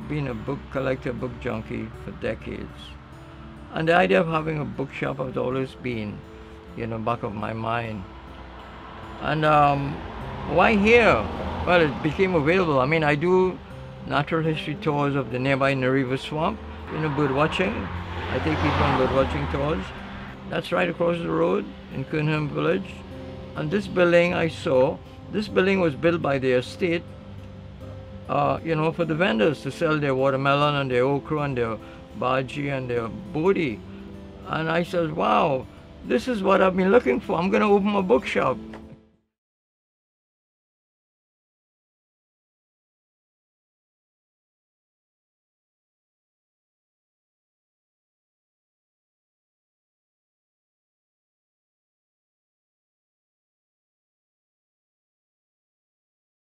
been a book collector, book junkie for decades. And the idea of having a bookshop has always been, back of my mind. And why here? Well, it became available. I mean, I do natural history tours of the nearby Nariva Swamp, bird watching. I take people on bird watching tours. That's right across the road in Kernaham Village. And this building I saw, this building was built by the estate, for the vendors to sell their watermelon and their okra and their bhaji and their bodhi. And I said, wow, this is what I've been looking for. I'm going to open a bookshop.